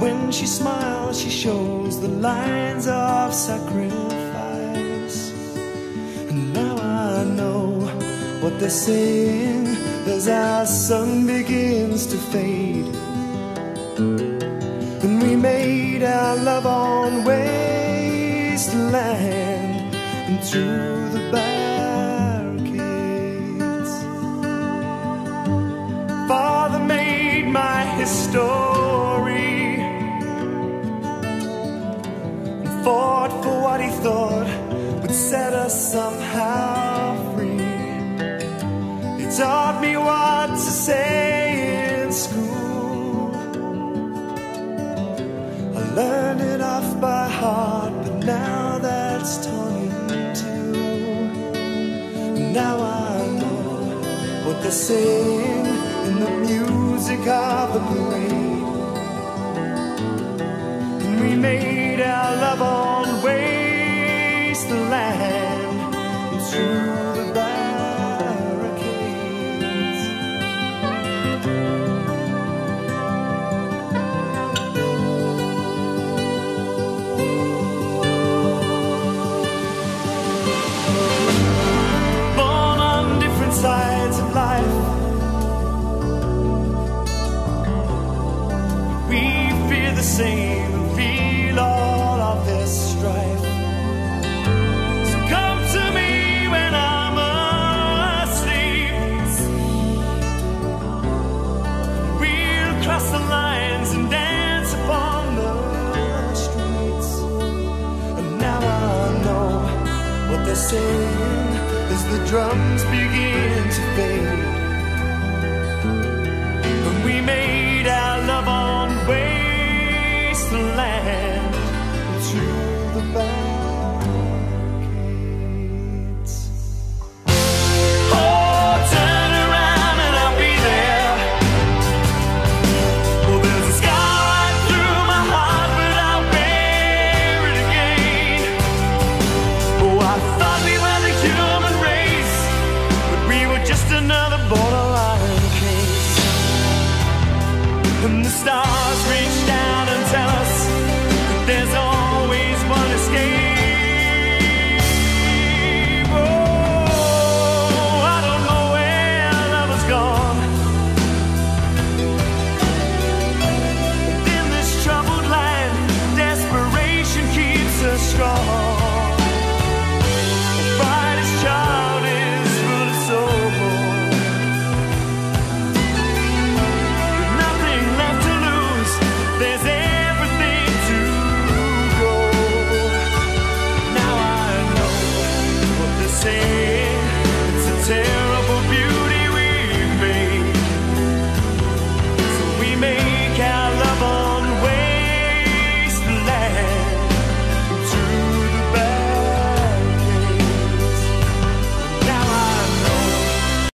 when she smiles, she shows the lines of sacrifice. And now I know what they're saying as our sun begins to fade. And we made our love on wasteland and through the barricades. Father made my history and fought for what he thought would set us somehow free. He taught me what to say in school. I learned it off by heart, but now that's torn in two. Now I know what they're saying in the music of the parade. And we made our love on wasteland and through the barricades. Born on different sides of life, we fear the same and feel all of this strife. So come to me when I'm asleep. We'll cross the lines and dance upon the streets. And now I know what they're saying as the drums begin to fade. When we made our love on wasteland and through the barricades. Oh, turn around and I'll be there. Well, there's a scar right through my heart, but I'll bear it again. Oh, I thought we were the human race, but we were just another borderline case. And the stars